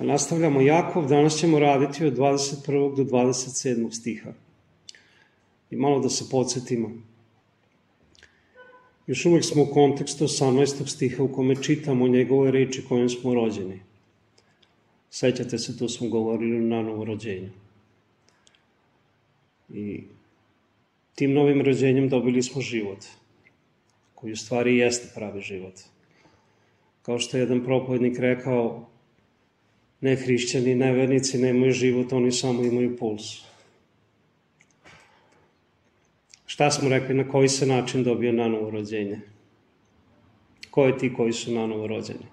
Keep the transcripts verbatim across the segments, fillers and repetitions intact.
Nastavljamo Jakov, danas ćemo raditi od dvadeset prvog do dvadeset sedmog stiha. I malo da se podsjetimo. Još uvijek smo u kontekstu osamnaestog stiha u kome čitamo njegove reči kojim smo rođeni. Sećate se, tu smo govorili na novorođenju. I tim novim rođenjem dobili smo život, koji u stvari jeste pravi život. Kao što je jedan propovednik rekao, ne hrišćani, nevernici nemaju život, oni samo imaju puls. Šta smo rekli, na koji se način dobije nanovo rođenje? Ko je ti koji su nanovo rođeni?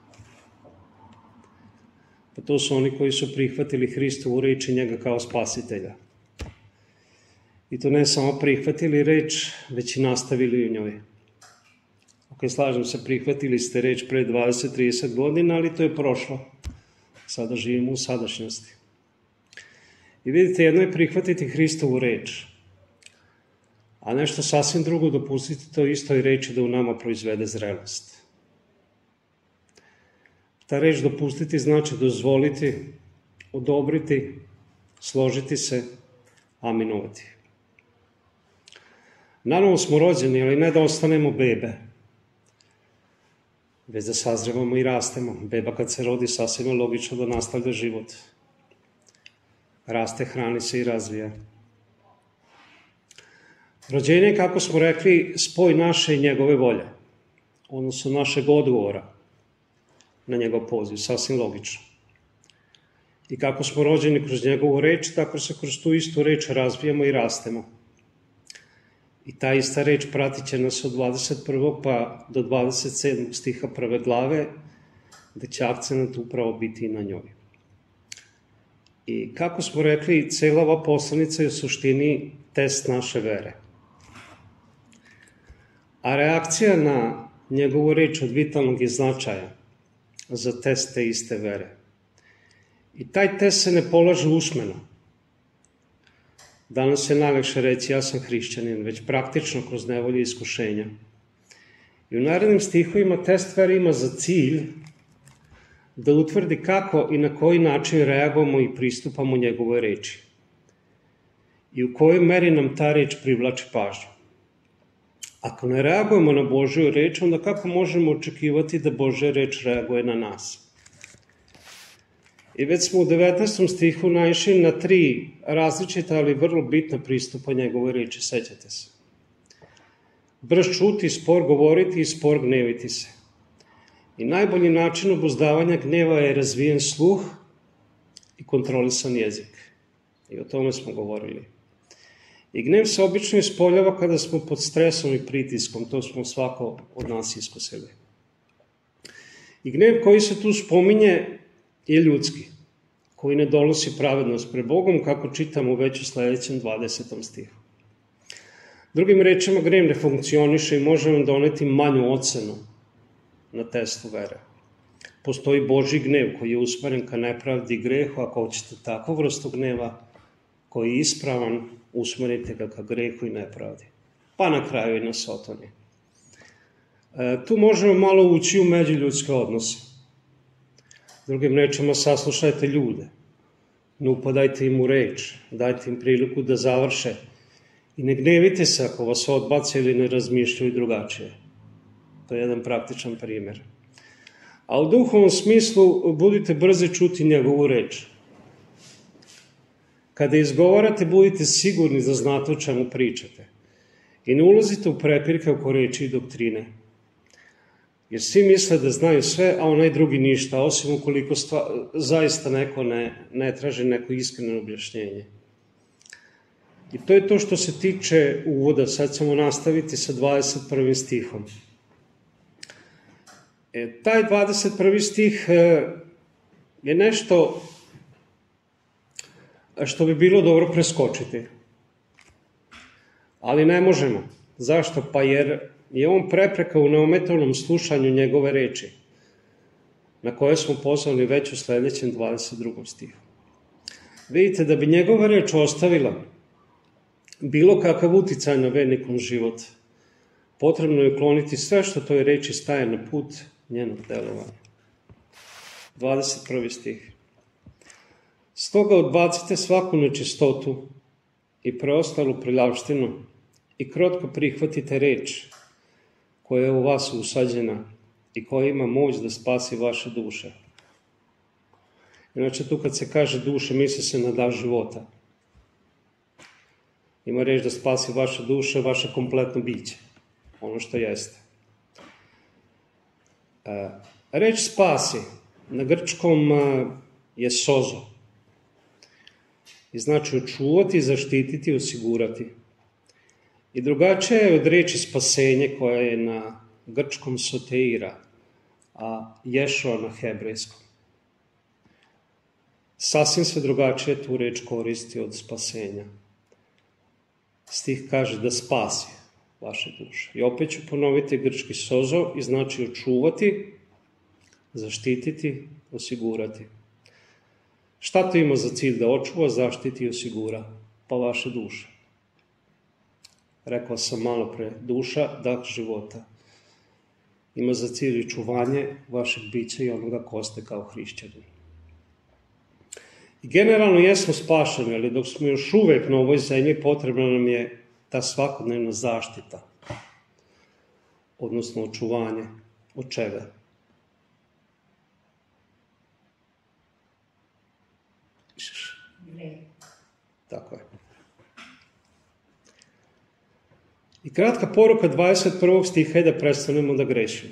Pa to su oni koji su prihvatili Hristovu reč i njega kao spasitelja. I to ne samo prihvatili reč, već i nastavili u njoj. Ok, slažem se, prihvatili ste reč pre dvadeset do trideset godina, ali to je prošlo. Sada živimo u sadašnjosti. I vidite, jedno je prihvatiti Hristovu reč, a nešto sasvim drugo dopustiti to istoj reči da u nama proizvede zrelost. Ta reč dopustiti znači dozvoliti, odobriti, složiti se, aminovati. Nanovo smo rođeni, ali ne da ostanemo bebe, već da sazrevamo i rastemo. Beba kad se rodi, sasvim je logično da nastavlja život. Raste, hrani se i razvija. Rođenje je, kako smo rekli, spoj naše i njegove volje, odnosno našeg odgovora na njegov poziv, sasvim logično. I kako smo rođeni kroz njegovu reč, tako se kroz tu istu reč razvijamo i rastemo. I ta ista reč pratit će nas od dvadeset prvog pa do dvadeset sedmog stiha prve glave, gde će akcenat upravo biti i na njoj. I kako smo rekli, cela ova poslanica je u suštini test naše vere. A reakcija na njegovu reč od vitalnog je značaja za test te iste vere. I taj test se ne polaže usmeno. Danas je najlakše reći ja sam hrišćanin, već praktično kroz nevolje i iskušenja. I u narednim stihovima test vere ima za cilj da utvrdi kako i na koji način reagujemo i pristupamo njegovoj reči. I u kojoj meri nam ta reč privlači pažnju. Ako ne reagujemo na Božju reč, onda kako možemo očekivati da Božja reč reaguje na nas? I već smo u devetnaestom stihu naišli na tri različita, ali vrlo bitna pristupa njegove reči, sećate se. Brz čuti, spor govoriti i spor gneviti se. I najbolji način obuzdavanja gneva je razvijen sluh i kontrolisan jezik. I o tome smo govorili. I gnev se obično ispoljava kada smo pod stresom i pritiskom, to smo svako od nas iskusili. I gnev koji se tu spominje je ljudski, koji ne donosi pravednost pred Bogom, kako čitamo već u sledećem dvadesetom stihu. Drugim rečima, gnev ne funkcioniše i može vam doneti manju ocenu na testu vere. Postoji Božji gnev koji je usmeren ka nepravdi i grehu, ako hoćete takvu vrstu gneva koji je ispravan, usmerite ga ka grehu i nepravdi. Pa na kraju i na sotoni. E, tu možemo malo ući u međuljudske odnose. Drugim rečima, saslušajte ljude, ne upadajte im u reč, dajte im priliku da završe i ne gnevite se ako vas odbace ili ne razmišljaju drugačije. To je jedan praktičan primjer. A u duhovnom smislu budite brzi čuti njegovu reč. Kada izgovarate, budite sigurni da znate o čemu pričate i ne ulazite u prepirke oko reči i doktrine. Jer svi misle da znaju sve, a onaj drugi ništa, osim ukoliko stva, zaista neko ne, ne traži neko iskreno objašnjenje. I to je to što se tiče uvoda. Sad ćemo nastaviti sa dvadeset prvim stihom. E, taj dvadeset prvi stih e, je nešto što bi bilo dobro preskočiti. Ali ne možemo. Zašto? Pa jer je on prepreka u neometanom slušanju njegove reči, na koje smo pozvali već u sledećem dvadeset drugom stihu. Vidite, da bi njegova reč ostavila bilo kakav uticaj na vernikom život, potrebno je ukloniti sve što toj reči staje na put njenog delovanja. dvadeset prvi stih. Stoga odbacite svaku nečistotu i preostalu prljavštinu i krotko prihvatite reč koja je u vas usađena i koja ima moć da spasi vaše duše. Inače, tu kad se kaže duše, misli se na dar života. Ima reč da spasi vaše duše, vaše kompletno biće, ono što jeste. E, reč spasi na grčkom je sozo. I znači očuvati, zaštititi, osigurati. I drugačije je od reči spasenje koja je na grčkom soteira, a Ješua na hebrejskom. Sasvim se drugačije tu reč koristi od spasenja. Stih kaže da spasi vaše duše. I opet ću ponoviti grčki sozo i znači očuvati, zaštititi, osigurati. Šta to ima za cilj? Da očuva, zaštiti i osigura? Pa vaše duše. Rekao sam malo pre, duša, dah života. Ima za cilj i čuvanje vašeg bića i onoga ko ste kao hrišćani. I generalno jesmo spašeni, ali dok smo još uvek na ovoj zemlji, potrebna nam je ta svakodnevna zaštita, odnosno očuvanje. Od čega? Tako je. I kratka poruka dvadeset prvog stiha je da prestanemo da grešimo.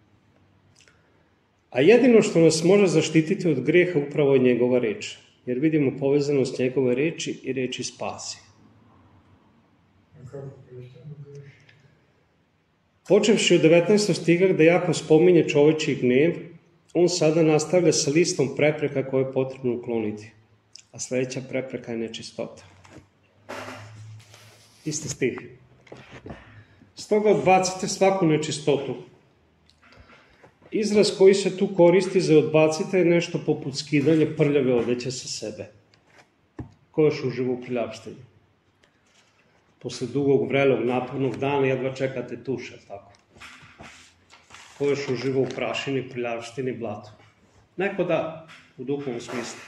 A jedino što nas može zaštititi od greha upravo je njegova reč. Jer vidimo povezanost njegove reči i reči spasi. Počevši od devetnaestog stiha gde Jakov spominje čovečji gnev, on sada nastavlja sa listom prepreka koje je potrebno ukloniti. A sledeća prepreka je nečistota. Isti stih. Stoga odbacite svaku nečistotu. Izraz koji se tu koristi za odbacite je nešto poput skidanja prljave odeće sa sebe. Ko još uživa u prljavštini? Posle dugog, vrelog, napornog dana jedva čekate tuš, tako? Ko još uživa u prašini, prljavštini, blatu? Neko da, u duhovnom smislu.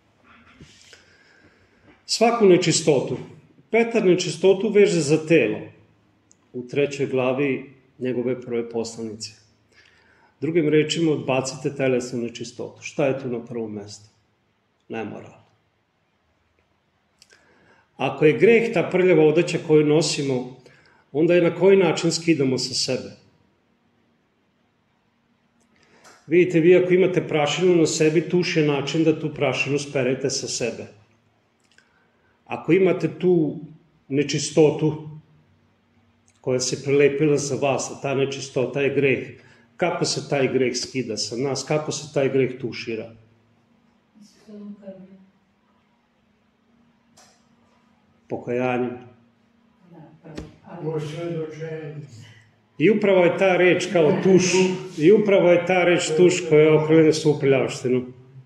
Svaku nečistotu. Petar nečistotu veže za telo. U trećoj glavi njegove prve poslanice. Drugim rečima, odbacite telesnu nečistotu. Šta je tu na prvom mestu? Nemoral. Ako je greh ta prljava odeća koju nosimo, onda je na koji način skidamo sa sebe? Vidite, vi ako imate prašinu na sebi, tuš je način da tu prašinu sperete sa sebe. Ako imate tu nečistotu koja se prelepila za vas, a ta nečistota je greh, kako se taj greh skida sa nas? Kako se taj greh tušira? Pokajanjem. I upravo je ta reč kao tuš, i upravo je ta reč tuš koja okrene svu prljavštinu.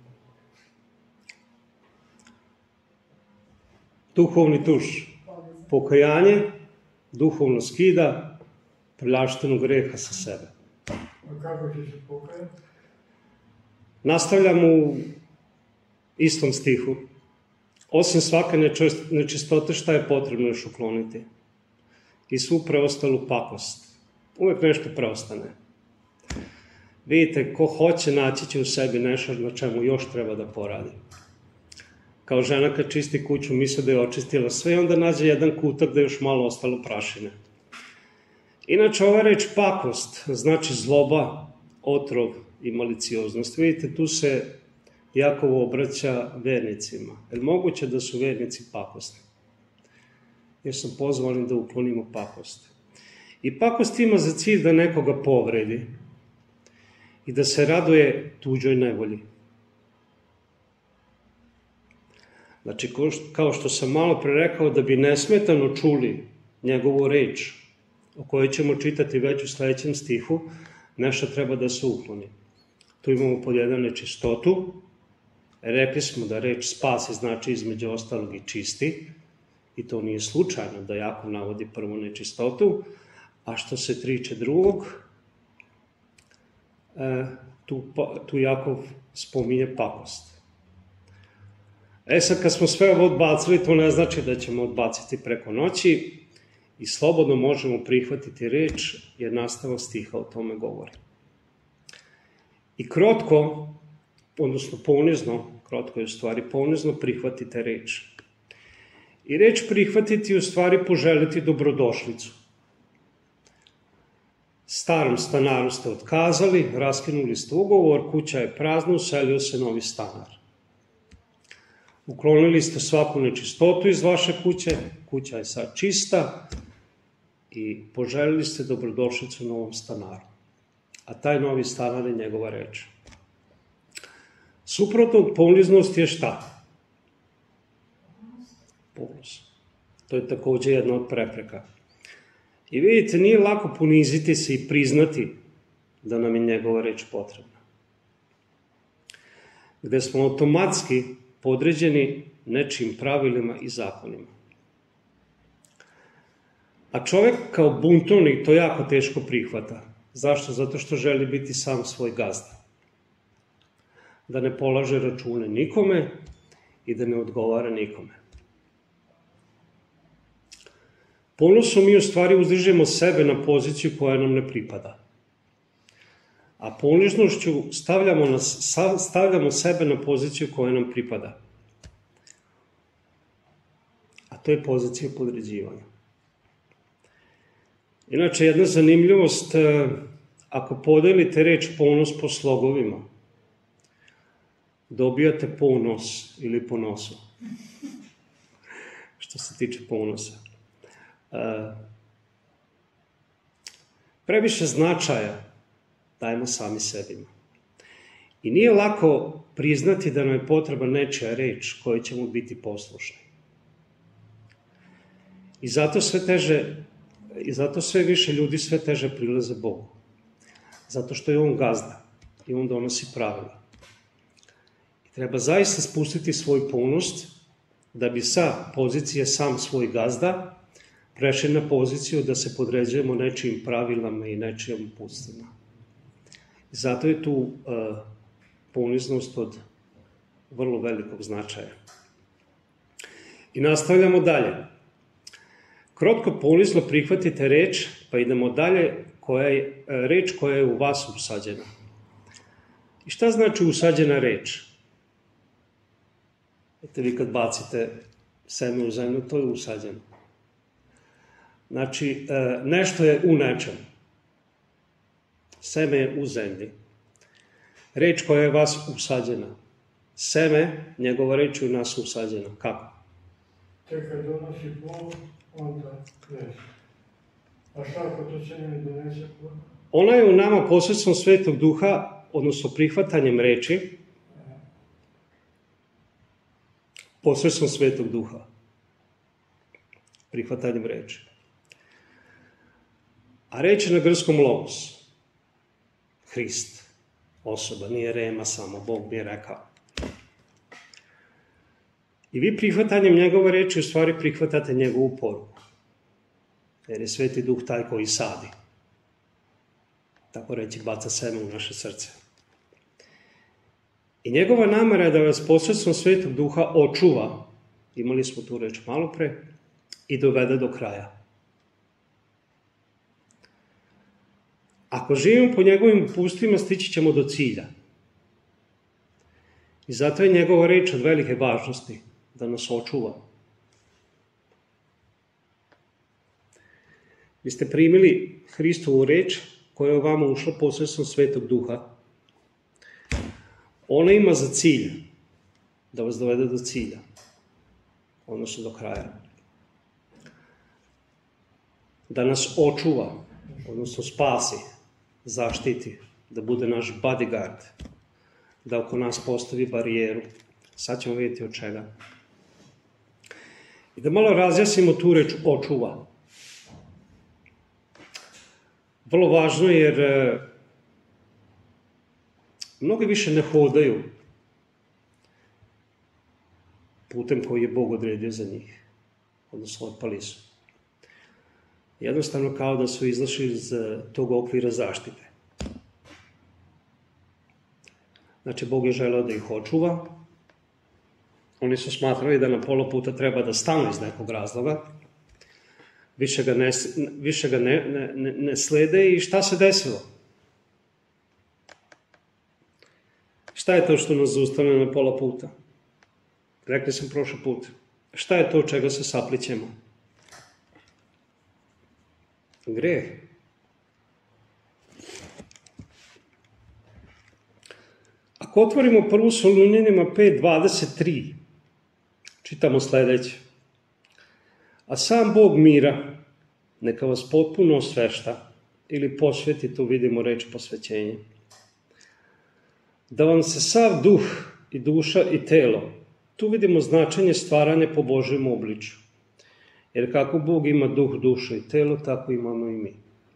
Duhovni tuš. Pokajanje duhovno skida prljavštinu greha sa sebe. A kako će se pokajati? Nastavljam u istom stihu. Osim svake nečistote, šta je potrebno još ukloniti? I svu preostalu pakost. Uvijek nešto preostane. Vidite, ko hoće naći će u sebi nešto na čemu još treba da poradi. Kao žena kad čisti kuću misle da je očistila sve i onda nađe jedan kutak da je još malo ostalo prašine. Inače, ova reč pakost znači zloba, otrov i malicioznost. Vidite, tu se Jakov obraća vernicima. Je li moguće da su vernici pakosni? Jer su pozvani da uklonimo pakost. I pakost ima za cilj da nekoga povredi i da se raduje tuđoj nevolji. Znači, kao što sam malo pre rekao, da bi nesmetano čuli njegovu reč, o kojoj ćemo čitati već u sledećem stihu, nešto treba da se ukloni. Tu imamo pod jedan nečistotu. Rekli smo da reč spasi znači između ostalog i čisti, i to nije slučajno da Jakov navodi prvu nečistotu, a što se tiče drugog, tu, tu Jakov spominje pakost. E sad, kad smo sve ovo odbacili, to ne znači da ćemo odbaciti preko noći i slobodno možemo prihvatiti reč, jer nastavak stiha o tome govori. I krotko, odnosno ponizno, krotko je u stvari ponizno, prihvatite reč. I reč prihvatiti je u stvari poželiti dobrodošlicu. Starom stanaru ste otkazali, raskinuli ste ugovor, kuća je prazna, uselio se novi stanar. Uklonili ste svaku nečistotu iz vaše kuće, kuća je sad čista i poželili ste dobrodošlicu novom stanaru. A taj novi stanar je njegova reč. Suprotno od poniznosti je šta? Ponos. To je također jedna od prepreka. I vidite, nije lako poniziti se i priznati da nam je njegova reč potrebna. Gde smo automatski podređeni nečim pravilima i zakonima. A čovjek kao buntovnik to jako teško prihvata. Zašto? Zato što želi biti sam svoj gazda. Da ne polaže račune nikome i da ne odgovara nikome. Ponosom mi u stvari uzdižemo sebe na poziciju koja nam ne pripada. A poniznošću stavljamo, nas, stavljamo sebe na poziciju koja nam pripada. A to je pozicija podređivanja. Inače, jedna zanimljivost, ako podelite reč ponos po slogovima, dobijate ponos ili ponosu. Što se tiče ponosa. Previše značaja dajemo sami sebima. I nije lako priznati da nam je potreba nečija reč kojoj ćemo biti poslušni. I zato sve teže, i zato sve više ljudi sve teže prilaze Bogu. Zato što je on gazda i on donosi pravila. I treba zaista spustiti svoj ponos da bi sa pozicije sam svoj gazda prešli na poziciju da se podređujemo nečijim pravilama i nečijim uputstvima. I zato je tu uh, poniznost od vrlo velikog značaja. I nastavljamo dalje. Krotko ponizno prihvatite reč, pa idemo dalje, koja je, reč koja je u vas usađena. I šta znači usađena reč? Ete vi kad bacite seme u zemlju, to je usađeno. Znači, nešto je u nečem. Seme je u zemlji. Reč koja je vas usađena. Seme, njegova reč je u nas usađena. Kako? Tek kad donosi plod, onda ješ. A šta ako to seme ne donese plod? Ona je u nama posredstvom Svetog Duha, odnosno prihvatanjem reči, posredstvom Svetog Duha. Prihvatanjem reči. A reč je na grskom logos. Hrist. Osoba, nije rema samo, Bog mi je rekao. I vi prihvatanjem njegove reči u stvari prihvatate njegovu poruku. Jer je Sveti Duh taj koji sadi. Tako reći, baca seme u naše srce. I njegova namera je da vas posredstvom Svetog Duha očuva, imali smo tu reč malo pre, i dovede do kraja. Ako živimo po njegovim upustvima, stići ćemo do cilja. I zato je njegova reč od velike važnosti, da nas očuva. Vi ste primili Hristovu reč koja je u vama ušla posredstvom Svetog Duha. Ona ima za cilj da vas dovede do cilja, odnosno do kraja. Da nas očuva, odnosno spasi, zaštiti, da bude naš bodyguard, da oko nas postavi barijeru. Sad ćemo vidjeti od čega. I da malo razjasnimo tu reč očuva. Vrlo važno jer e, mnogi više ne hodaju putem koji je Bog odredio za njih. Odnosno, otpali su. Jednostavno kao da su izašli iz tog okvira zaštite. Znači, Bog je želeo da ih očuva. Oni su smatrali da na pola puta treba da stanu iz nekog razloga, više ga ne, više ga ne, ne, ne slede i šta se desilo? Šta je to što nas zaustavlja na pola puta? Rekli sam prošli put. Šta je to čega se saplićemo? Greh. Ako otvorimo prvu Solunjanima pet dvadeset tri, čitamo sledeće. A sam Bog mira, neka vas potpuno osvešta, ili posveti, tu vidimo reč posvećenje, da vam se sav duh i duša i telo, tu vidimo značenje stvaranja po Božjem obličju. Jer kako Bog ima duh, dušu i telo, tako imamo i mi.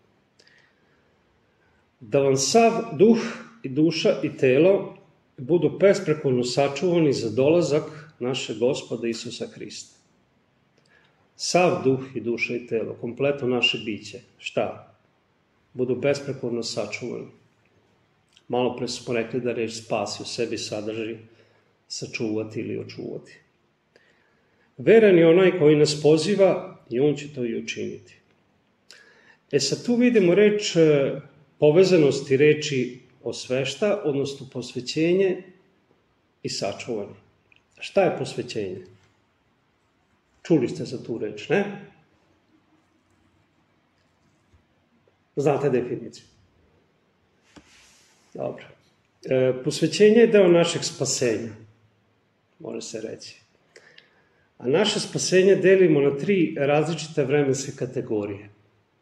Da vam sav duh i duša i telo budu besprekorno sačuvani za dolazak našeg Gospoda Isusa Hrista. Sav duh i duša i telo, kompletno naše biće, šta? Budu besprekorno sačuvani. Malo pre smo rekli da reč spasi u sebi sadrži sačuvati ili očuvati. Veran je onaj koji nas poziva i on će to i učiniti. E sad tu vidimo reč povezanosti reči osvešta, odnosno posvećenje i sačuvanje. Šta je posvećenje? Čuli ste za tu reč, ne? Znate definiciju? Dobro. E, posvećenje je deo našeg spasenja, može se reći. A naše spasenje delimo na tri različite vremenske kategorije.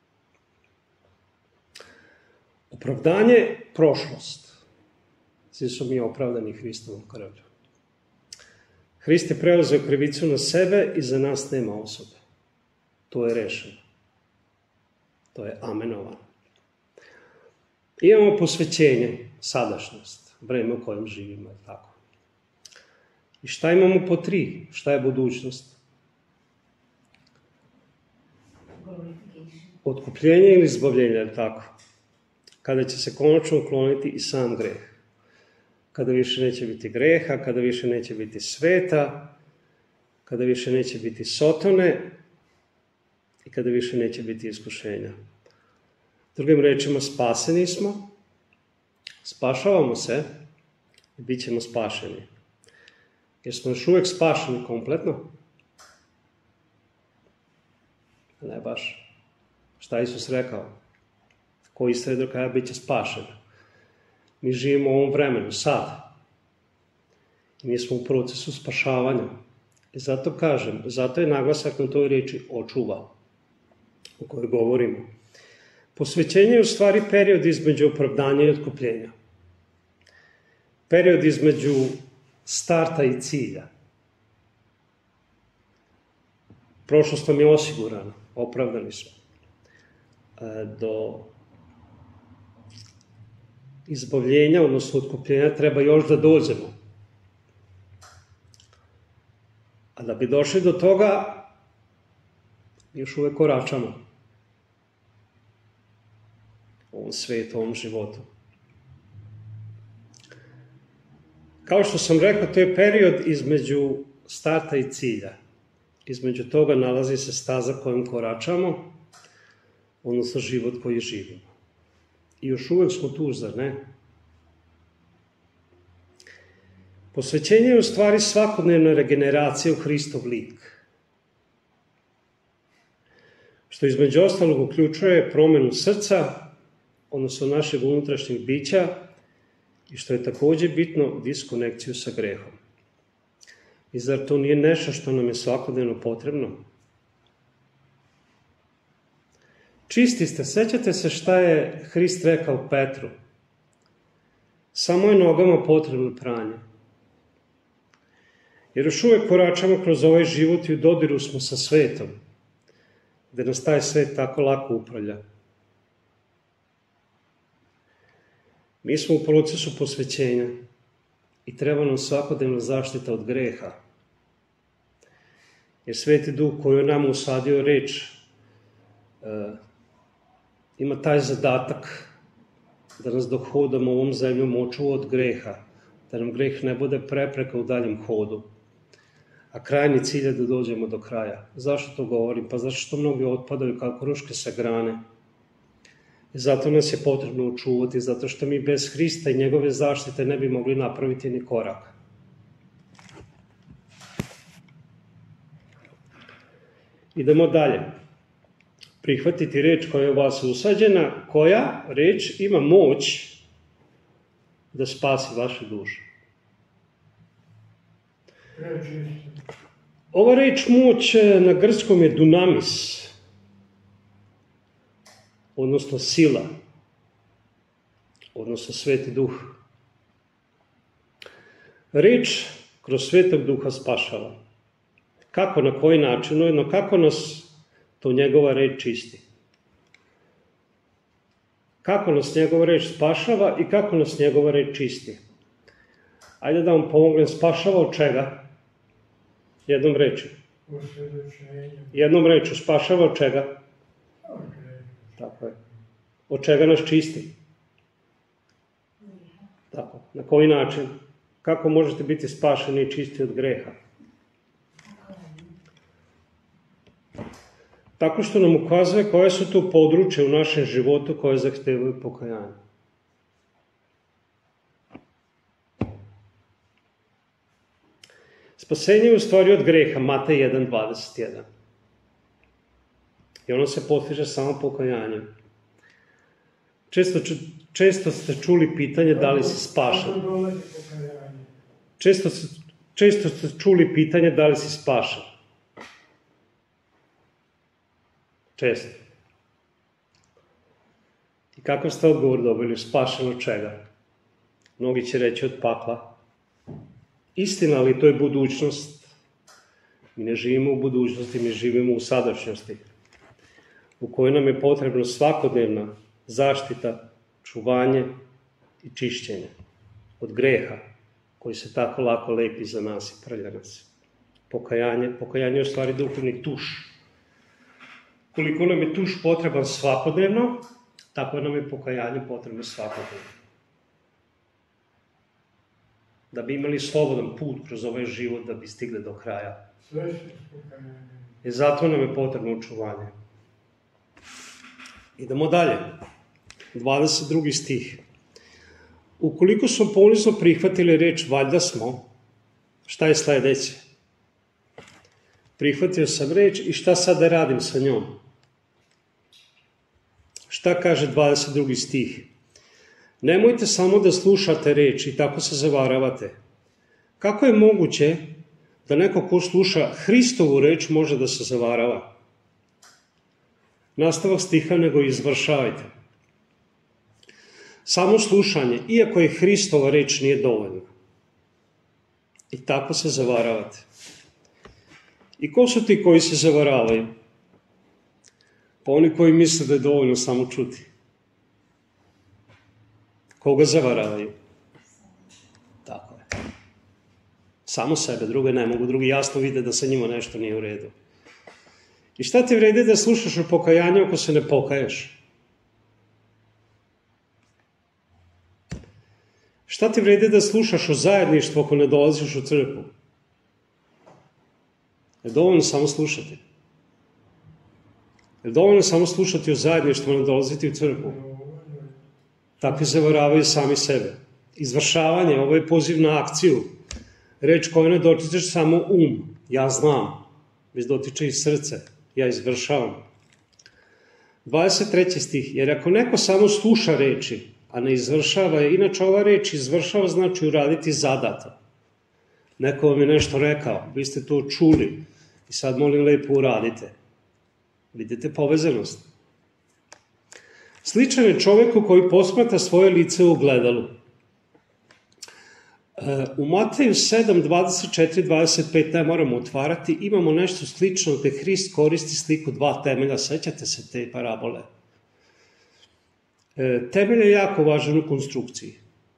Opravdanje, prošlost. Svi su mi opravdani Hristovom krvlju. Hrist je preuzeo krivicu na sebe i za nas nema osobe. To je rešeno. To je amenovano. Imamo posvećenje, sadašnjost, vreme u kojem živimo, tako. I šta imamo po tri? Šta je budućnost? Otkupljenje ili izbavljenje, tako. Kada će se konačno ukloniti i sam greh. Kada više neće biti greha, kada više neće biti sveta, kada više neće biti sotone i kada više neće biti iskušenja. Drugim rečima, spaseni smo, spašavamo se i bit ćemo spašeni. Jer smo još uvek spašeni kompletno? Ne baš. Šta Isus rekao? Ko istraje do kraja bit će spašen. Mi živimo u ovom vremenu, sad. I mi smo u procesu spašavanja. I zato kažem, zato je naglasak na toj reči očuva, o kojoj govorimo. Posvećenje je u stvari period između opravdanja i otkupljenja. Period između starta i cilja. Prošlost nam je osigurana, opravdani smo. Do izbavljenja, odnosno otkupljenja, treba još da dođemo. A da bi došli do toga, još uvek koračamo u ovom svetu, u ovom životu. Kao što sam rekao, to je period između starta i cilja. Između toga nalazi se staza kojom koračamo, odnosno život koji živimo. I još uvek smo tu, zar ne? Posvećenje je u stvari svakodnevna regeneracija u Hristov lik. Što između ostalog uključuje promenu srca, odnosno našeg unutrašnjeg bića, i što je takođe bitno, diskonekciju sa grehom. I zar to nije nešto što nam je svakodnevno potrebno? Čisti ste, sećate se šta je Hrist rekao Petru? Samo je nogama potrebno pranje. Jer još uvek koračamo kroz ovaj život i u dodiru smo sa svetom, gde nas taj svet tako lako upravlja. Mi smo u procesu posvećenja i treba nam svakodnevna zaštita od greha. Jer Sveti Duh koji je nama usadio reč, uh, ima taj zadatak da nas dok hodamo ovom zemljom očuva od greha, da nam greh ne bude prepreka u daljem hodu. a krajnji cilj je da dođemo do kraja. Zašto to govorim? Pa zato što mnogi otpadaju kao kruške sa grane. I zato nas je potrebno očuvati, zato što mi bez Hrista i njegove zaštite ne bi mogli napraviti ni korak. Idemo dalje. Prihvatiti reč koja je u vas usađena, koja reč ima moć da spasi vaše duše. Ova reč moć na grčkom je dunamis, odnosno sila, odnosno Sveti Duh. Reč kroz Svetog Duha spašava. Kako, na koji način? Ujedno, kako nas to njegova reč čisti? Kako nas njegova reč spašava i kako nas njegova reč čisti? Ajde da vam pomognem, spašava od čega? Jednom rečju. Jednom rečju, spašava od čega? Tako je. Od čega nas čisti? Tako. Na koji način? Kako možete biti spašeni i čisti od greha? Tako što nam ukazuje koje su tu područje u našem životu koje zahtevaju pokajanje. Spasenje je u stvari od greha, Matej jedan dvadeset jedan. I ono se postiže samo pokajanjem. Često, često ste čuli pitanje da li si spašen. Često, često ste čuli pitanje da li si spašen. Često. I kakav ste odgovor dobili? Spašen od čega? Mnogi će reći od pakla. Istina, ali to je budućnost. Mi ne živimo u budućnosti, mi živimo u sadašnjosti, u kojoj nam je potrebno svakodnevna zaštita, čuvanje i čišćenje od greha, koji se tako lako lepi za nas i prlja nas. Pokajanje, pokajanje je u stvari duhovni tuš. Koliko nam je tuš potreban svakodnevno, tako nam je pokajanje potrebno svakodnevno. Da bi imali slobodan put kroz ovaj život, da bi stigli do kraja. I zato nam je potrebno očuvanje. Idemo dalje. dvadeset drugi stih. Ukoliko smo ponizno prihvatili reč, valjda smo, šta je sledeće? Prihvatio sam reč i šta sad da radim sa njom? Šta kaže dvadeset drugi stih? Nemojte samo da slušate reč i tako se zavaravate. Kako je moguće da neko ko sluša Hristovu reč može da se zavarava? Nastavak stiha, nego izvršavajte. Samo slušanje, iako je Hristova reč, nije dovoljno. I tako se zavaravate. I ko su ti koji se zavaravaju? Pa oni koji misle da je dovoljno samo čuti. Koga zavaravaju? Tako je. Samo sebe, druge ne mogu. Drugi jasno vide da sa njima nešto nije u redu. I šta ti vredi da slušaš o pokajanju ako se ne pokaješ? Šta ti vredi da slušaš o zajedništvu ako ne dolaziš u crkvu? Je dovoljno samo slušati? Je dovoljno samo slušati o zajedništvu, a ne dolaziti u crkvu? Takvi zavaravaju sami sebe. Izvršavanje, ovo je poziv na akciju. Reč koju ne dotičeš samo um, ja znam, već dotiče i srce, ja izvršavam. dvadeset treći stih, jer ako neko samo sluša reči, a ne izvršava je, inače ova reč izvršava znači uraditi zadato. Neko vam je nešto rekao, vi ste to čuli i sad molim lepo uradite. Vidite povezanost. Sličan je čoveku koji posmatra svoje lice u ogledalu. U Mateju sedam, dvadeset četiri, dvadeset pet, ne moramo otvarati, imamo nešto slično gde Hrist koristi sliku dva temelja, sećate se te parabole. Temelj je jako važan u konstrukciji.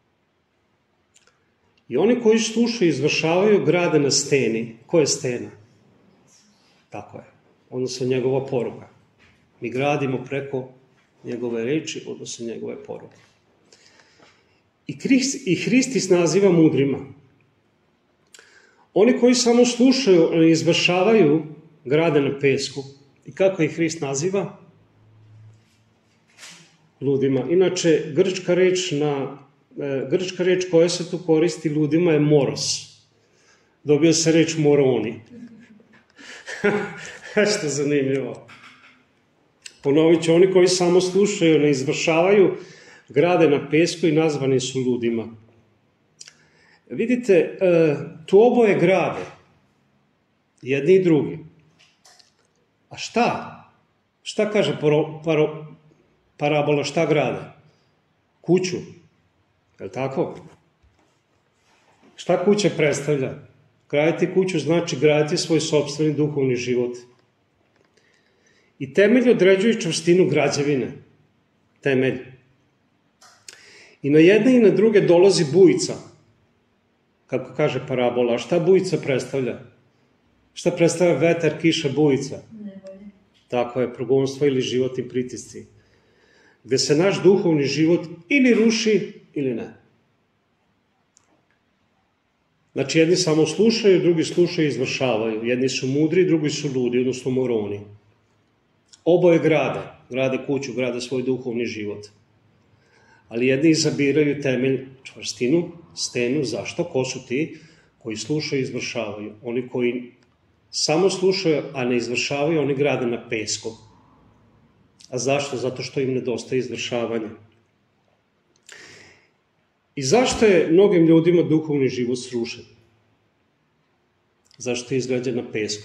I oni koji slušaju i izvršavaju grade na steni. Ko je stena? Tako je. Odnosno njegova poruka. Mi gradimo preko njegove reči, odnosno njegove poruke. I Hrist, i Hristis naziva mudrima. Oni koji samo slušaju i izvršavaju, grade na pesku. I kako ih Hrist naziva? Ludima. Inače, grčka reč, na, e, grčka reč koja se tu koristi ludima je moros. Dobio se reč moroni. Što zanimljivo. Ponovit ću, oni koji samo slušaju, ne izvršavaju, grade na pesku i nazvani su ludima. Vidite, e, tu oboje grade, jedni i drugi. A šta? Šta kaže paro, paro, parabola, šta grade? Kuću. Je li tako? Šta kuća predstavlja? Graditi kuću znači graditi svoj sopstveni duhovni život. I temelj određuje čvrstinu građevine. Temelj. I na jedne i na druge dolazi bujica. Kako kaže parabola. A šta bujica predstavlja? Šta predstavlja vetar, kiša, bujica? Nevolje. Tako je, progonstvo ili životni pritisci. Gde se naš duhovni život ili ruši ili ne. Znači, jedni samo slušaju, drugi slušaju i izvršavaju. Jedni su mudri, drugi su ludi, odnosno moroni. Oboje grade. Grade kuću, grade svoj duhovni život. Ali jedni izabiraju temelj, čvrstinu, stenu. Zašto? Ko su ti koji slušaju i izvršavaju? Oni koji samo slušaju, a ne izvršavaju, oni grade na pesku. A zašto? Zato što im nedostaje izvršavanje. I zašto je mnogim ljudima duhovni život srušen? Zašto je izgrađen na pesku?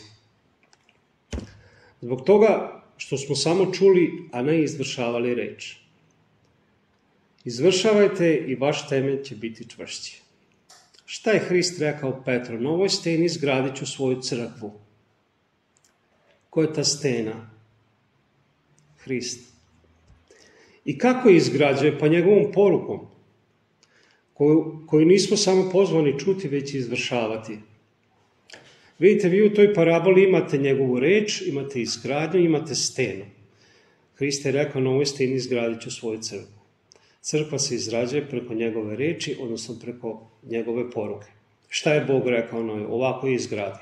Zbog toga što smo samo čuli, a ne izvršavali reč. Izvršavajte i vaš temelj će biti čvršći. Šta je Hrist rekao Petru? Na ovoj steni izgradit ću svoju crkvu. Ko je ta stena? Hrist. I kako je izgrađuje? Pa njegovom porukom, koju, koju nismo samo pozvani čuti, već izvršavati. Vidite, vi u toj paraboli imate njegovu reč, imate izgradnju, imate stenu. Hrist je rekao, na ovoj steni izgradit ću svoju crkvu. Crkva se izrađuje preko njegove reči, odnosno preko njegove poruke. Šta je Bog rekao na ovoj? Ovako je izgradi.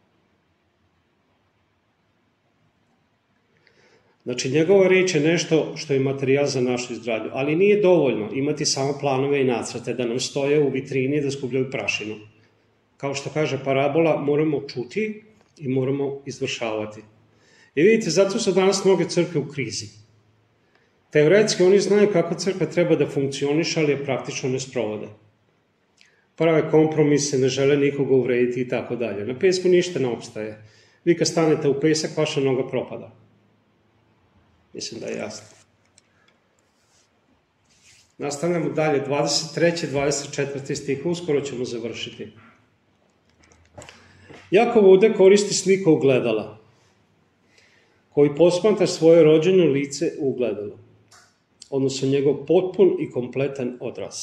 Znači, njegova reč je nešto što je materijal za našu izgradnju, ali nije dovoljno imati samo planove i nacrte da nam stoje u vitrini da skupljaju prašinu. Kao što kaže parabola, moramo čuti i moramo izvršavati. I vidite, zato su danas mnoge crkve u krizi. Teoretski oni znaju kako crkva treba da funkcioniše, ali je praktično ne sprovode. Prave kompromise, ne žele nikoga uvrediti i tako dalje. Na pesku ništa ne opstaje. Vi kad stanete u pesak, vaša noga propada. Mislim da je jasno. Nastavljamo dalje, dvadeset treći dvadeset četvrti stih, uskoro ćemo završiti. Jakov ovde koristi sliku ogledala, koji posmatra svoje rođeno lice u ogledalu, odnosno njegov potpun i kompletan odraz.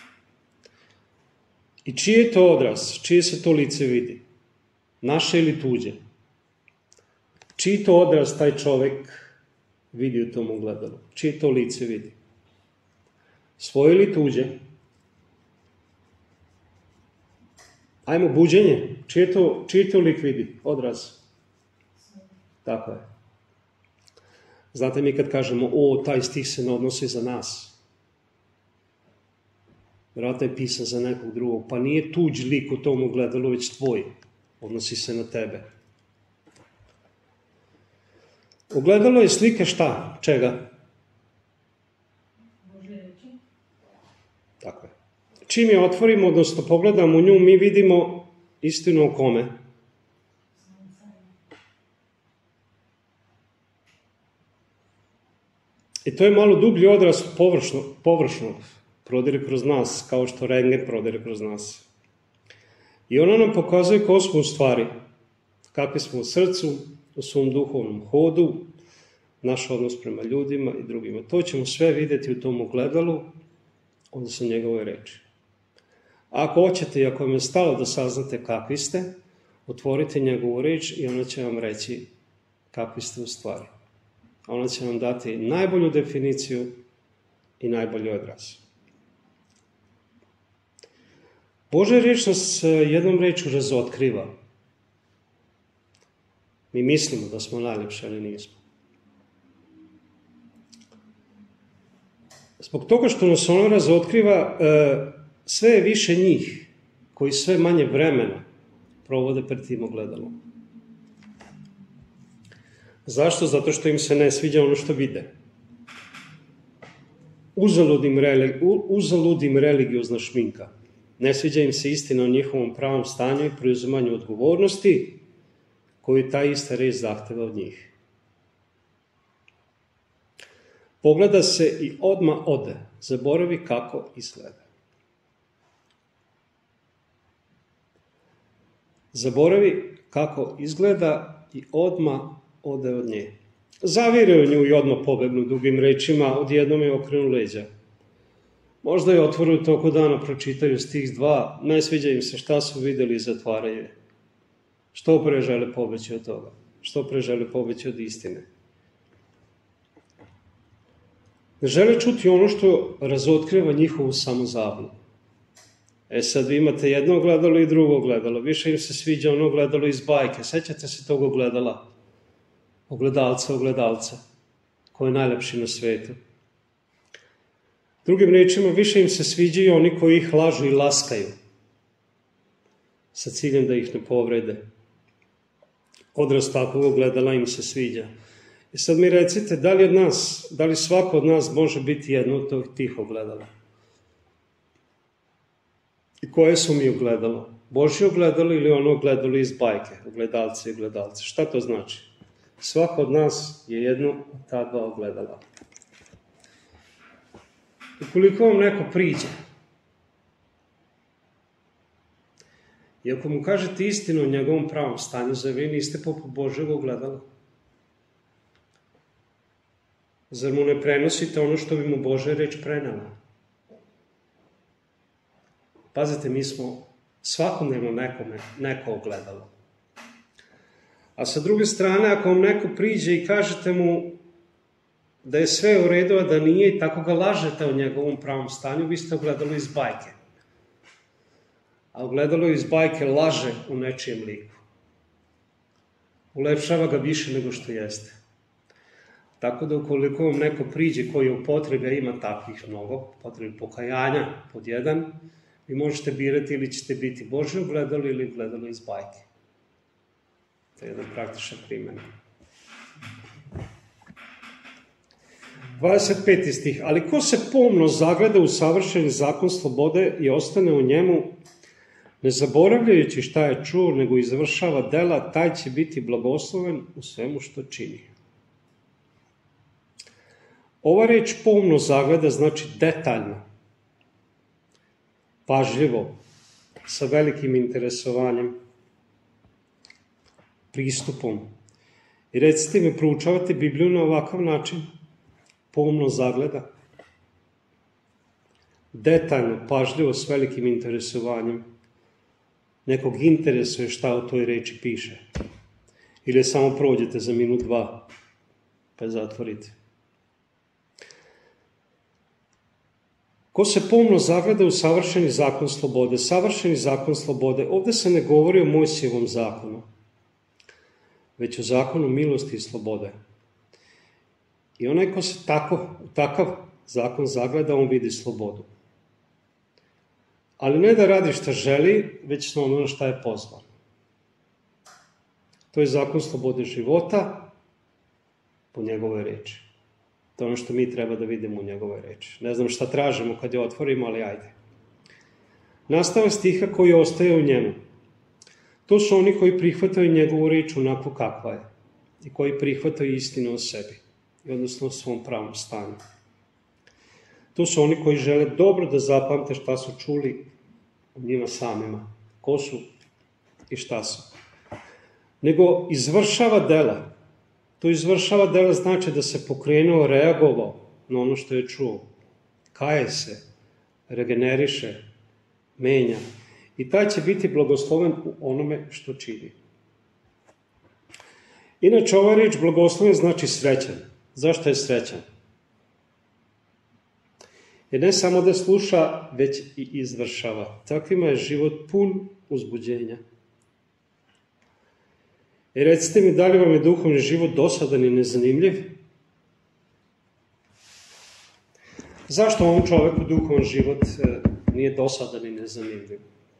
I čiji je to odraz? Čije se to lice vidi? Naše ili tuđe? Čiji to odraz taj čovek vidi u tom ogledalu? Čije to lice vidi? Svoje ili tuđe? Ajmo, buđenje. Čije to, čije to lik vidi? Odraz. Tako je. Znate, mi kad kažemo, o, taj stih se ne odnosi za nas. Vjerojatno je pisan za nekog drugog. Pa nije tuđ lik u tom ogledalu, već tvoj. Odnosi se na tebe. Ogledalo je slika šta? Čega? Tako je. Čim je otvorimo, odnosno pogledamo u nju, mi vidimo istinu o kome? I to je malo dublji odraz površnog, površnog. Prodire kroz nas, kao što rentgen prodire kroz nas. I ona nam pokazuje ko smo u stvari. Kakvi smo u srcu, u svom duhovnom hodu, naš odnos prema ljudima i drugima. To ćemo sve vidjeti u tom ogledalu, onda su njegove reči. Ako hoćete i ako vam je stalo da saznate kakvi ste, otvorite njegovu reč i ona će vam reći kakvi ste u stvari. Ona će vam dati najbolju definiciju i najbolji odraz. Božja reč nas jednom rečju razotkriva. Mi mislimo da smo najljepši, ali nismo. Zbog toga što nas ono razotkriva, sve je više njih koji sve manje vremena provode pred tim ogledalom. Zašto? Zato što im se ne sviđa ono što vide. Uzaludim, religi, uzaludim religiozna šminka. Ne sviđa im se istina o njihovom pravom stanju i preuzimanju odgovornosti koju ta ista reč zahteva od njih. Pogleda se i odmah ode, zaboravi kako izgleda. Zaboravi kako izgleda i odmah ode od nje. Zavire u nju i odmah pobegnu, drugim rečima, odjednom je okrenu leđa. Možda je otvoru u toku dana pročitaju stih dva, ne sviđa im se šta su vidjeli i zatvaraju. Što pre žele pobeći od toga? Što pre žele pobeći od istine? Ne žele čuti ono što razotkriva njihovu samozabludu. E sad vi imate jedno ogledalo i drugo ogledalo. Više im se sviđa ono ogledalo iz bajke. Sećate se tog ogledala? Ogledalca, ogledalca, koji je najlepši na svetu. Drugim rečima, više im se sviđaju oni koji ih lažu i laskaju, sa ciljem da ih ne povrede. Odraz takvog ogledala im se sviđa. I sad mi recite, da li od nas, da li svako od nas može biti jedno od tih ogledala? I koje su mi ogledalo? Božje ogledalo ili ono ogledalo iz bajke, ogledalce i ogledalce? Šta to znači? Svako od nas je jedno od ta dva ogledala. Ukoliko vam neko priđe, i ako mu kažete istinu o njegovom pravom stanju, zar vi niste poput Božjeg ogledala? Zar mu ne prenosite ono što bi mu Božja reč prenela? Pazite, mi smo svakodnevno nekome, neko ogledalo. A sa druge strane, ako vam neko priđe i kažete mu da je sve u redu, a da nije, i tako ga lažete o njegovom pravom stanju, vi ste ogledalo iz bajke. A ogledalo iz bajke laže u nečijem liku. Ulepšava ga više nego što jeste. Tako da ukoliko vam neko priđe koji u potrebi, ima takvih mnogo, potrebi pokajanja pod jedan, vi možete birati ili ćete biti Božje ogledalo ili ogledalo iz bajke. To je jedan praktičan primjer. dvadeset peti stih. Ali ko se pomno zagleda u savršeni zakon slobode i ostane u njemu, ne zaboravljajući šta je čuo, nego izvršava dela, taj će biti blagosloven u svemu što čini. Ova reč pomno zagleda znači detaljno, pažljivo, sa velikim interesovanjem, pristupom. I recite mi, proučavate Bibliju na ovakav način? Pomno zagleda. Detaljno, pažljivo, s velikim interesovanjem. Nekog interesuje šta o toj reči piše. Ili samo prođete za minut, dva, pa je zatvorite. Ko se pomno zagleda u savršeni zakon slobode? Savršeni zakon slobode. Ovdje se ne govori o Mojsijevom zakonu, već o zakonu milosti i slobode. I onaj ko se tako, u takav zakon zagleda, on vidi slobodu. Ali ne da radi šta želi, već na ono šta je pozvan. To je zakon slobode života po njegovoj reči. To je ono što mi treba da vidimo u njegovoj reči. Ne znam šta tražimo kad je otvorimo, ali ajde. Nastavak stiha koji ostaje u njemu. To su oni koji prihvataju njegovu reč onako kakva je i koji prihvataju istinu o sebi, odnosno o svom pravom stanju. To su oni koji žele dobro da zapamte šta su čuli o njima samima, ko su i šta su. Nego izvršava dela. To izvršava dela znači da se pokrenuo, reagovao na ono što je čuo. Kaje se, regeneriše, menja. I taj će biti blagosloven u onome što čini. Inače, ova riječ blagosloven znači srećan. Zašto je srećan? Jer ne samo da sluša, već i izvršava. Takvima je život pun uzbuđenja. I recite mi, da li vam je duhovni život dosadan i nezanimljiv? Zašto ovom čoveku duhovan život nije dosadan i nezanimljiv?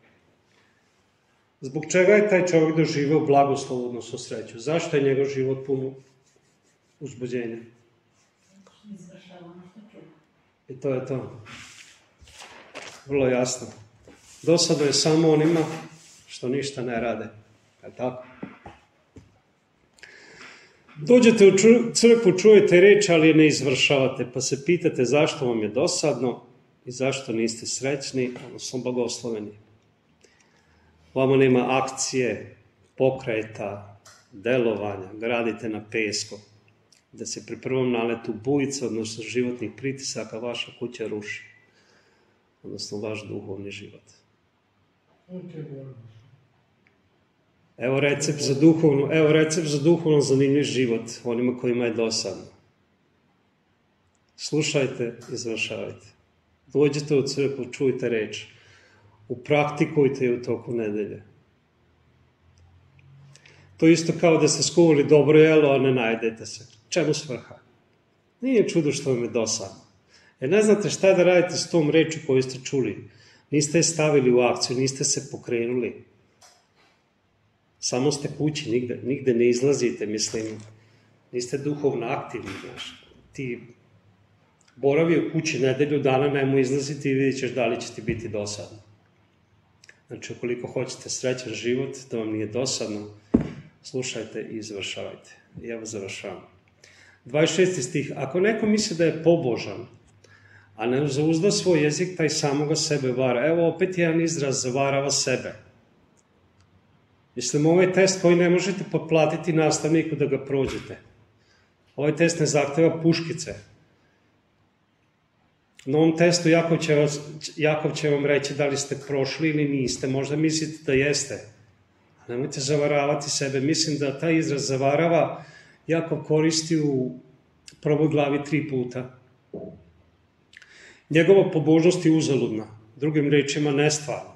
Zbog čega je taj čovjek doživeo blagoslov, odnosno sreću? Zašto je njegov život pun uzbuđenja? I to je to. Vrlo jasno. Dosadno je samo onima što ništa ne rade. Je tako? Dođete u crkvu, čujete reč, ali je ne izvršavate, pa se pitate zašto vam je dosadno i zašto niste srećni, odnosno blagosloveni. Vama nema akcije, pokreta, delovanja, gradite na pesku, da se pri prvom naletu bujica, odnosno životnih pritisaka, vaša kuća ruši, odnosno vaš duhovni život. Evo recept za duhovno, evo recept za duhovno zanimljiv život onima kojima je dosadno. Slušajte, izvršavajte. Dođite u crkvu, čujte reč. Upraktikujte je u toku nedelje. To isto kao da ste skuvali dobro jelo, a ne najedete se. Čemu svrha? Nije čudo što vam je dosadno. Jer ne znate šta da radite s tom reču koju ste čuli. Niste je stavili u akciju, niste se pokrenuli. Samo ste kući, nigde, nigde ne izlazite, mislim, niste duhovno aktivni, znaš. Ti boravi u kući nedelju dana, nemoj izlaziti i vidjet ćeš da li će ti biti dosadno. Znači, ukoliko hoćete srećan život, da vam nije dosadno, slušajte i izvršavajte. I evo završavam. dvadeset šesti stih. Ako neko misli da je pobožan, a ne zauzda svoj jezik, taj samoga sebe vara. Evo opet jedan izraz, zavarava sebe. Mislim, ovaj test koji ne možete potplatiti nastavniku da ga prođete. Ovaj test ne zahteva puškice. Na ovom testu Jakov će, vas, Jakov će vam reći da li ste prošli ili niste. Možda mislite da jeste. Nemojte zavaravati sebe. Mislim da taj izraz zavarava Jakov koristi u prvoj glavi tri puta. Njegova pobožnost je uzaludna. Drugim rečima nestvarna.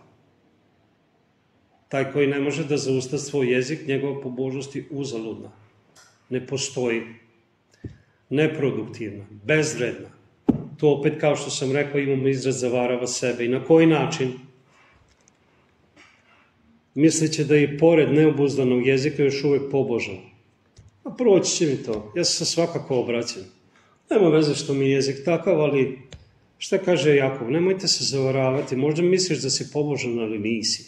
Taj koji ne može da zausta svoj jezik, njegova pobožnost je uzaludna. Ne postoji. Neproduktivna. Bezvredna. To opet, kao što sam rekao, imamo izraz zavarava sebe. I na koji način? Misleće da je pored neobuzdanog jezika još uvek pobožan. A proći će mi to. Ja se svakako obraćam. Nema veze što mi je jezik takav, ali šta kaže Jakov? Nemojte se zavaravati. Možda misliš da si pobožan, ali nisi.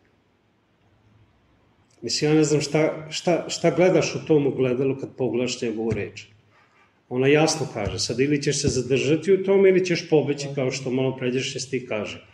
Mislim, ja ne znam šta, šta, šta gledaš u tom ogledalu kad pogledaš njegovu reč. Ona jasno kaže, sad ili ćeš se zadržati u tome ili ćeš pobeći, kao što malo pređeš stih kaže.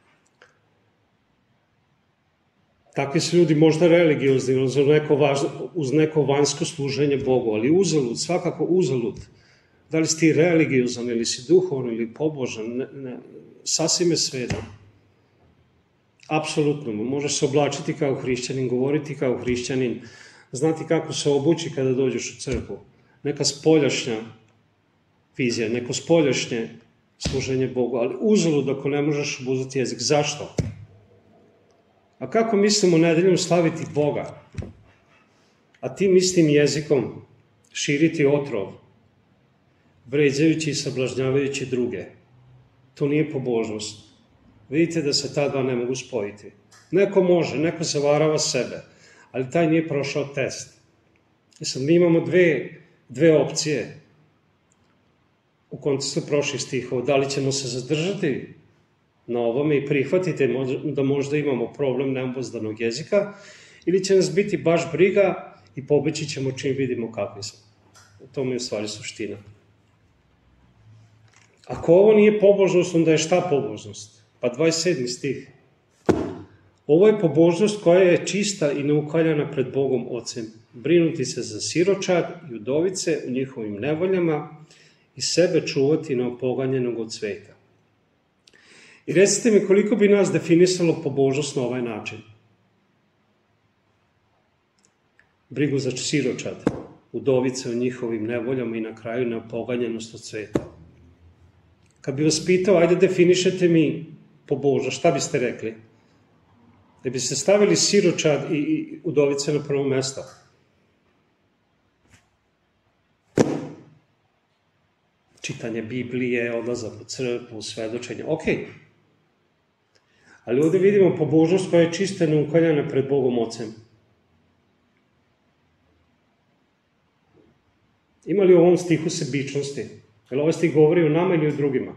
Takvi su ljudi možda religiozni, uz neko, važno, uz neko vanjsko služenje Bogu, ali uzalud, svakako uzalud. Da li si ti religiozan ili si duhovan ili pobožan, ne, ne, sasvim je svejedno. Apsolutno, možeš se oblačiti kao hrišćanin, govoriti kao hrišćanin, znati kako se obući kada dođeš u crkvu. Neka spoljašnja vizija, neko spoljašnje služenje Bogu, ali uzalud ako ne možeš obuzeti jezik. Zašto? A kako mislimo nedeljom slaviti Boga? A tim istim jezikom širiti otrov, vređajući i sablažnjavajući druge. To nije pobožnost. Vidite da se ta dva ne mogu spojiti. Neko može, neko zavarava sebe, ali taj nije prošao test. Mislim, mi imamo dve, dve opcije u kontekstu prošlih stihova. Da li ćemo se zadržati na ovome i prihvatiti da možda imamo problem neobuzdanog jezika, ili će nas biti baš briga i pobeći ćemo čim vidimo kakvi smo. To mi je u stvari suština. Ako ovo nije pobožnost, onda je šta pobožnost? Pa dvadeset sedmi stih. Ovo je pobožnost koja je čista i neukaljana pred Bogom Ocem. Brinuti se za siročad i udovice u njihovim nevoljama i sebe čuvati neopoganjenog od sveta. I recite mi koliko bi nas definisalo pobožnost na ovaj način. Brigu za siročad, udovice u njihovim nevoljama i na kraju neopoganjenost od sveta. Kad bi vas pitao, ajde definišete mi pobožnost, šta biste rekli? Da biste stavili siročad i, i udovice na prvo mesto. Čitanje Biblije, odlazak u crkvu, svedočenje, okej. Okay. Ali ovdje vidimo pobožnost koja je čista i neukaljana pred Bogom Ocem. Ima li u ovom stihu sebičnosti? Jer ovaj stih govori o nama ili o drugima?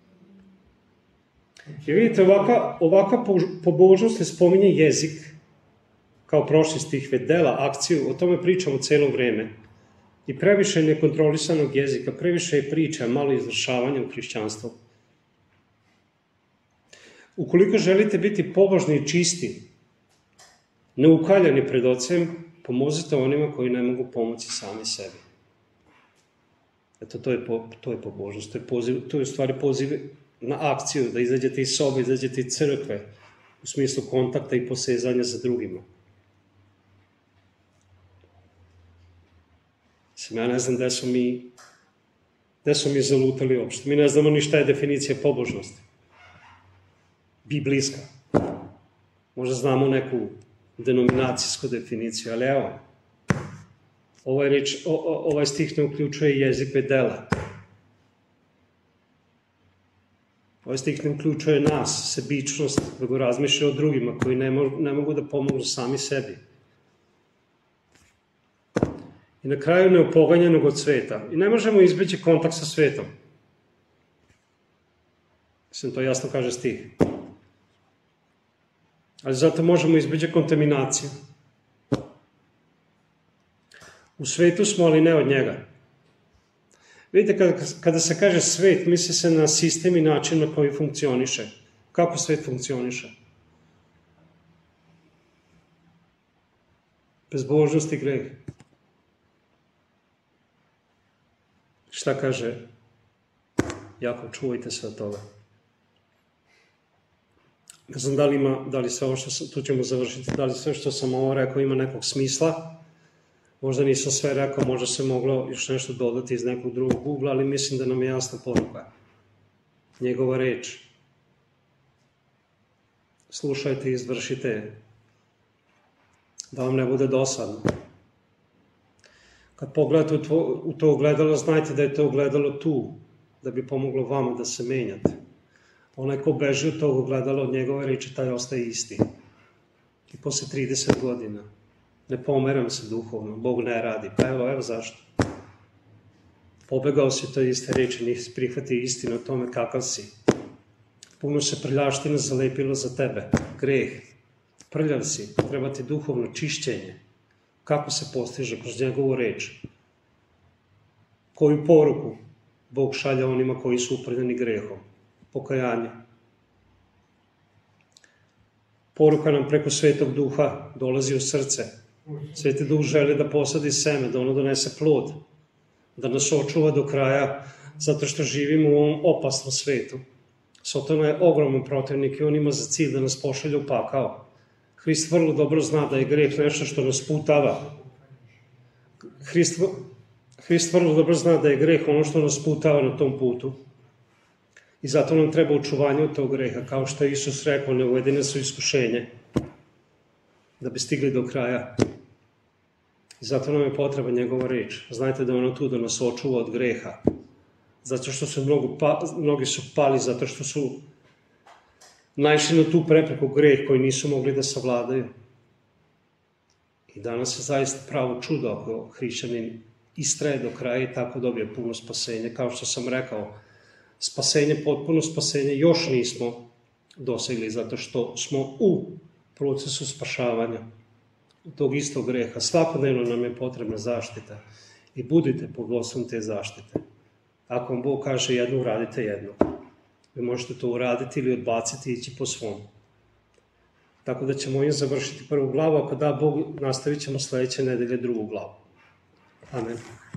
I vidite, ovaka, ovaka pobožnost ne spominje jezik, kao prošli stih, već dela, akciju, o tome pričamo celo vreme. I previše nekontrolisanog jezika, previše je priča, malo izvršavanja u hrišćanstvu. Ukoliko želite biti pobožni i čisti, neukaljani pred Ocem, pomozite onima koji ne mogu pomoći sami sebi. Eto, to je, po, to je pobožnost, to je, poziv, to je u stvari poziv na akciju, da izađete iz sobe, izađete iz crkve, u smislu kontakta i posezanja za drugima. Sam, ja ne znam gde su mi, gde su mi zalutali uopšte. Mi ne znamo ni šta je definicija pobožnosti. Biblijska. Možda znamo neku denominacijsku definiciju, ali evo, ovaj, reč, o, o, ovaj stih ne uključuje jezik već dela. Ovaj stih ne uključuje nas, sebičnost, da go razmišlja o drugima koji ne, mo, ne mogu da pomognu sami sebi. I na kraju neopoganjenog od sveta. I ne možemo izbeći kontakt sa svetom. Mislim, to jasno kaže stih. Ali zato možemo izbeći kontaminaciju. U svetu smo, ali ne od njega. Vidite, kada, kada se kaže svet, misli se na sistem i način na koji funkcioniše. Kako svet funkcioniše? Bezbožnost i greh. Šta kaže Jakov? Čuvajte se od toga. Ne znam da li ima, da li sve ovo što sam, tu ćemo završiti, da li sve što sam ovo rekao ima nekog smisla. Možda nisam sve rekao, možda se moglo još nešto dodati iz nekog drugog ugla, ali mislim da nam je jasna poruka. Njegova reč. Slušajte i izvršite, da vam ne bude dosadno. Kad pogledate u to, u to ogledalo, znajte da je to ogledalo tu, da bi pomoglo vama da se menjate. Onaj ko beži od tog ogledala od njegove reči, taj ostaje isti. I posle trideset godina. Ne pomeram se duhovno, Bog ne radi. Pa evo, evo zašto. Pobegao si to iste reči, nisi prihvatio istinu o tome kakav si. Puno se prljaština zalepilo za tebe. Greh. Prljav si. Treba ti duhovno čišćenje. Kako se postiže kroz njegovu reč? Koju poruku Bog šalja onima koji su uprljani grehom? Pokajanje. Poruka nam preko Svetog Duha dolazi u srce. Sveti Duh želi da posadi seme, da ono donese plod, da nas očuva do kraja, zato što živimo u ovom opasnom svetu. Sotona je ogroman protivnik i on ima za cilj da nas pošalje u pakao. Hrist vrlo dobro zna da je greh nešto što nas putava. Hrist, Hrist vrlo dobro zna da je greh ono što nas putava na tom putu. I zato nam treba očuvanje od tog greha, kao što je Isus rekao, ne uvedene su iskušenje, da bi stigli do kraja. I zato nam je potreba njegova reč. Znajte da je ono tu da nas očuva od greha. Zato što su mnogo pa, mnogi su pali, zato što su naišli na tu prepreku greh koji nisu mogli da savladaju. I danas je zaista pravo čudo ako hrišćanin istraje do kraja i tako dobije puno spasenje. Kao što sam rekao, spasenje, potpuno spasenje još nismo dosegli zato što smo u procesu spašavanja tog istog greha. Svakodnevno nam je potrebna zaštita i budite pod vodstvom te zaštite. Ako vam Bog kaže jedno, uradite jedno. Vi možete to uraditi ili odbaciti i ići po svom. Tako da ćemo ovim završiti prvu glavu, ako da Bog, nastavit ćemo sledeće nedelje drugu glavu. Amen.